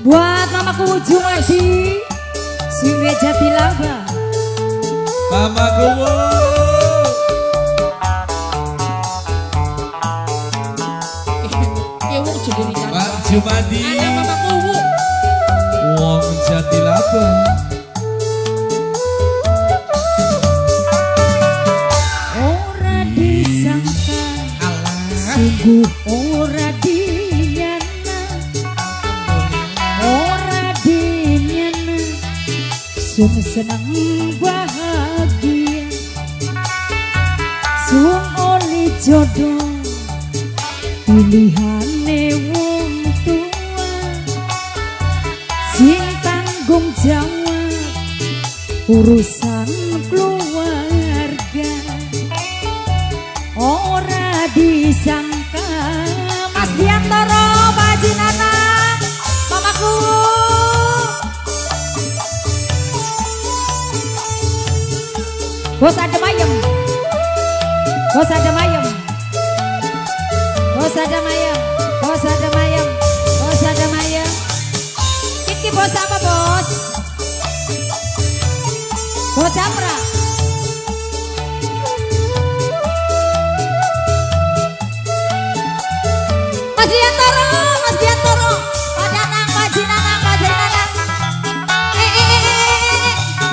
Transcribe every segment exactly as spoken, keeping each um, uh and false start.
Buat mamaku Ujung Adi Singwe Jatilaba Mamaku Pak Jumadi ada mamaku Wong Jatilaba ora disangka sungguh ora dinyana ora dinyana sun senang bahagia sun oli jodoh pilihane wong tua sing tanggung jawab urusan keluarga ora disangka Mas Diantoro Pak Jinana mamaku Bos ada mayem Bos ada mayem Bos ada mayem Bos ada mayem Bos ada mayem Kiki bos apa bos Bos Jamra Mas Diantoro Mas Diantoro Pak Danang Pak Jinanang Pak Jinanang eh eh eh eh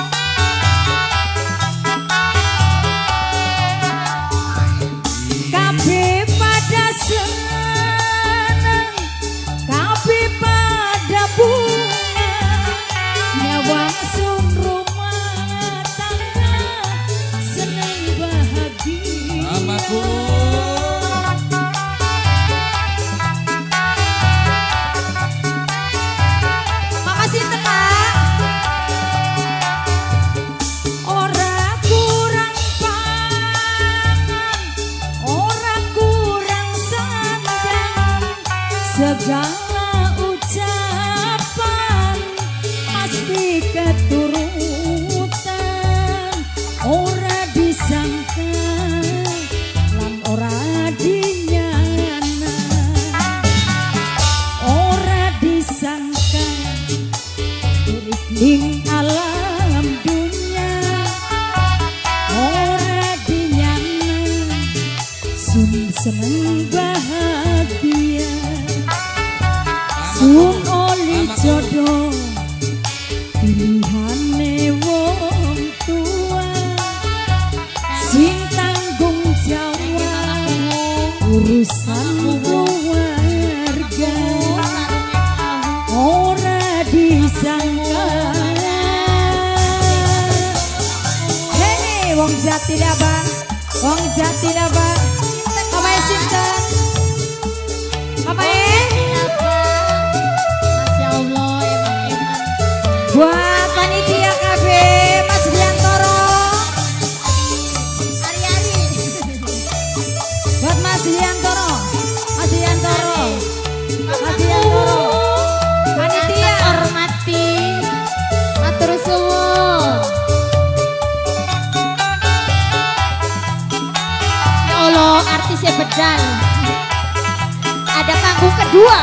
kabeh pada seneng kabeh pada bunga nyawang sun rumah tangga seneng bahagia Mamaku makasih Pak ora kurang pangan ora kurang sandang segala ucapan pasti keturutan ora disangka lan ora dinyana ora disangka urip ning alam dunia ora dinyana sun seneng bahagia sun oli jodoh pilihane wong tua sing tanggung jawab urusan keluarga ora disangka hei wong Jatilaba wong Jatilaba pamae sinten pamae Masya Allah emang-emang buat panitia K B Mas Diantoro Ari-ari buat Mas Diantoro Mas Diantoro Mas Diantoro panitia hormati matur suwun ya Allah artisnya bedal ada panggung kedua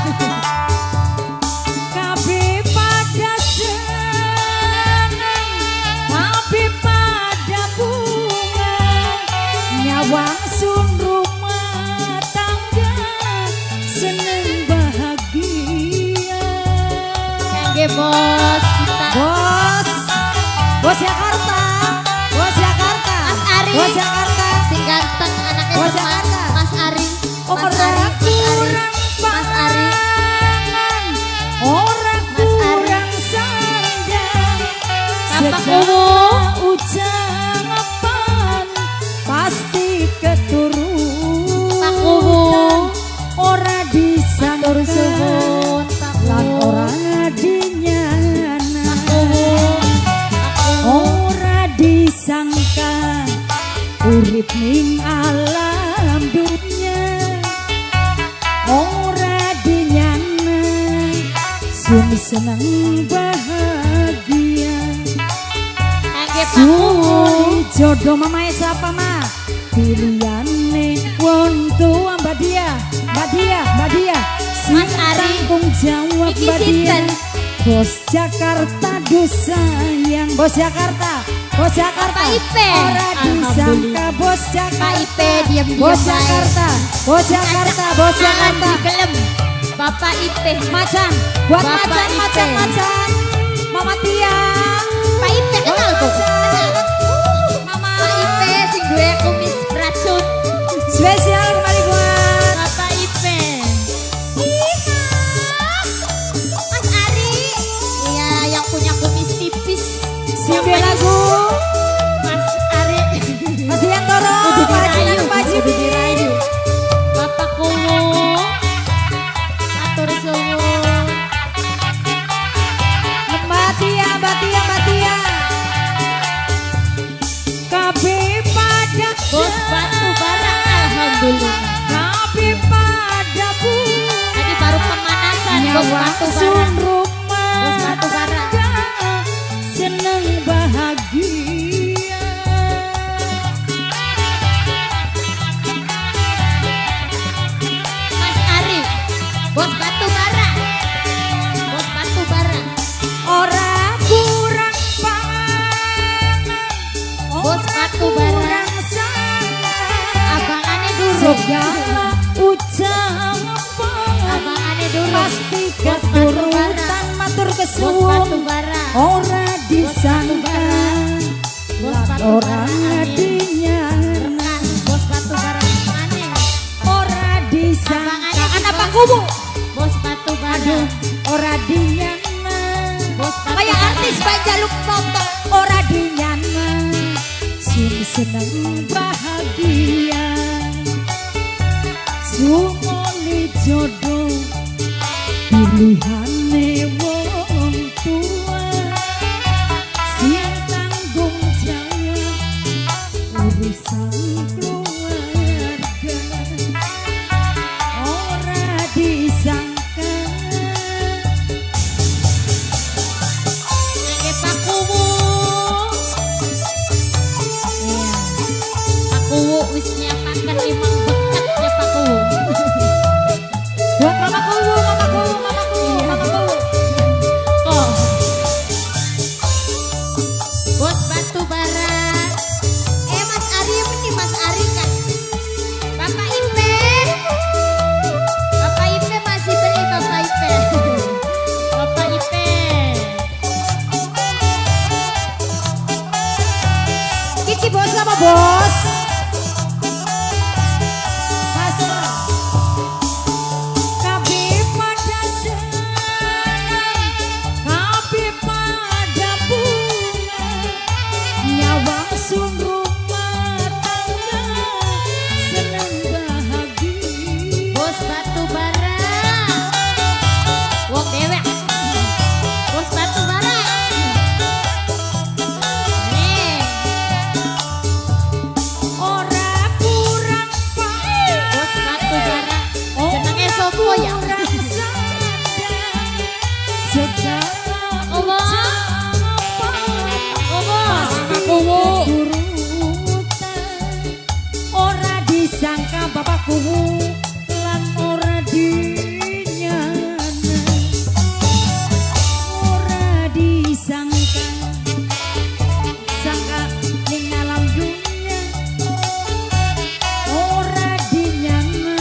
kabeh pada seneng kabeh pada bunga nyawang sun rumah tangga seneng bahagia kangge bos kita bos bos Jakarta bos Jakarta Mas Ari bos Jakarta sing ganteng anaknya Bos semua Jakarta. Mas Ari Mas ora Ari Mas Ari kurang Mas Ari pangan ora Mas Ari. kurang sandang Tampak segala umum. ucapan pasti keturutan Pak Umum. ora disangka Matur suwun Pak lan Umum. ora dinyana Pak Umum. Pak Umum. ora disangka urip ning alam dunia ora dinyana sun seneng bahagia Kangge Pak sun Umum. jodoh mamae siapa mah pilihane wong tua Mbak Dia Mbak Dia Mbak Dia Mas Ari. tanggung jawab Buat Mbak Dian, Bos Jakarta disayang. Bos Jakarta, Bos Jakarta. Pak Ipe. Ora disangka Bos Jakarta. Pak Ipe diam-diam Bos baik. Jakarta, Bos Jakarta, Bos Jakarta. Gelem. Bapak Ipe. Macan, buat Bapak macan, Ipe. macan, macan. Mama Tia. Pak Ipe kenal kok. Kenal. Mama. Pak Ipe sing duwe kumis beracun. Spesial kembali buat Bapak Ipe. Mas Ari. Iya, yang punya kumis tipis. Simpe lagu. Mas Ari. Mas Yantoro, Udah Pak Jinan, dirayu, Pak udah Jibi. dirayu. Bapak Kumu. Atur suwun. Mbak Tia, Mbak Tia, Mbak Tia. Kabe pada Bos batu bara, alhamdulillah. Kabe pada bu. Tadi baru pemanasan bos batu bara. Rumah. Bos batu bara. Seneng bahagia. Mas Arif, bos batu bara. Bos batu bara. Ora kurang pangan. Bos batu bara. Abangane dulu. Segala ucapan Abangane dulu. pasti Bos batu bara. keturutan matur Bos batu kesuwun. bara. Ora disangka Bos batu orang bara. Amin. dinyana. Bos batu bara aneh. Ora disangka Abangane anak bos- pangkumu. Bos batu bara. Aduh, ora dinyana. Bos batu Kayak bara. artis Banjaluk foto. Ora dinyana. Sing seneng bahagia. Sumoli jodoh pilihane wong tua. Sing tanggung jawab urusan keluarga. Ora disangka Nggih Pak Kuwu. Iya. Pak Kuwu wis nyiapaken limang bekatnya Pak Kuwu. Buat mama kuwu, mama kuwu, mama kuwu, mama kuwu. Oh. Bos batu bara. Eh Mas Ari ini Mas Ari kan. Bapak Ipe. Bapak Ipe masih beli Bapak Ipe. Bapak Ipe. Kiki bos sama bos. Mas. Kabe pada senang, kabe pada bunga, nyawang sun rumah tangga, senang bahagia. Bos batu bara. Wong dewek. Bos batu bara. Nih. Ora kurang pahit. Bos batu bara. Jenenge sopo ya? Ora disangka Bapak Kuwu lan ora dinyana. Ora disangka sangka ning alam dunia. Ora dinyana.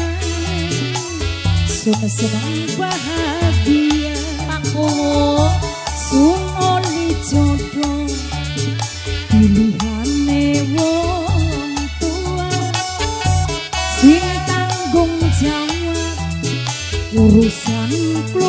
Sun senang bahagia. Pak Kuwu. Sun oli jodoh pilihane wong tua. Sing tanggung jawab urusan keluarga.